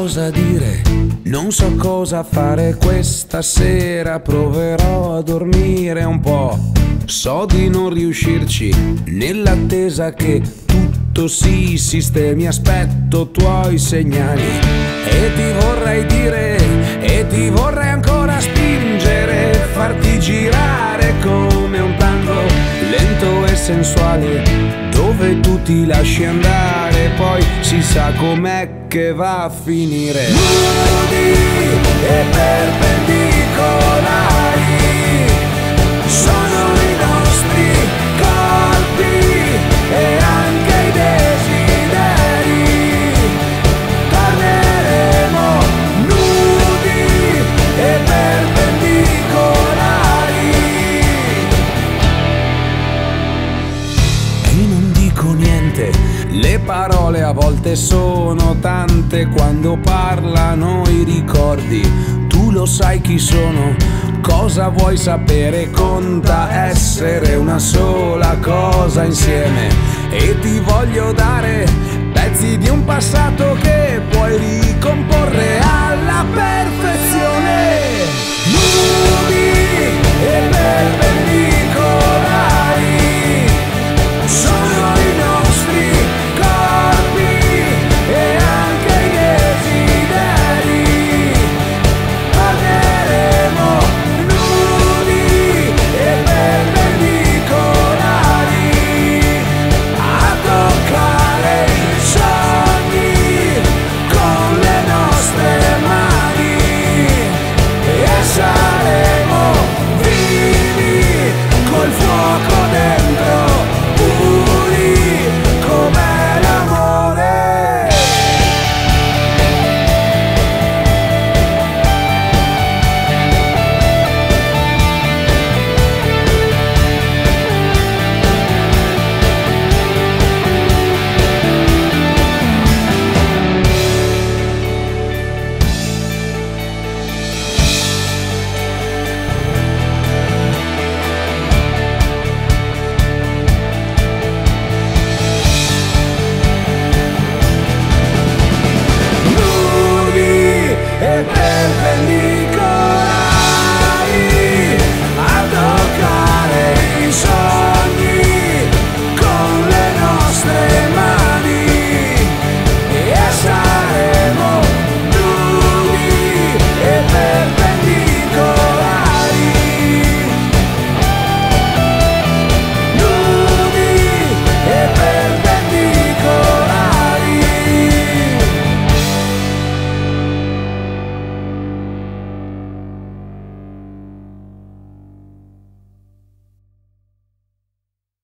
cosa dire, non so cosa fare questa sera. Proverò a dormire un po', so di non riuscirci, nell'attesa che tutto si sistemi. Aspetto tuoi segnali e ti vorrei dire, e ti vorrei ancora spingere, farti girare come un tango lento e sensuale, dove tu ti lasci andare, poi si sa com'è che va a finire. Nudi e perpendicolari sono i nostri colpi e anche i desideri. Torneremo nudi e perpendicolari. E non dico niente, le parole a volte sono tante, quando parlano i ricordi. Tu lo sai chi sono, cosa vuoi sapere, conta essere una sola cosa insieme. E ti voglio dare pezzi di un passato che puoi ricomporre alla perfezione.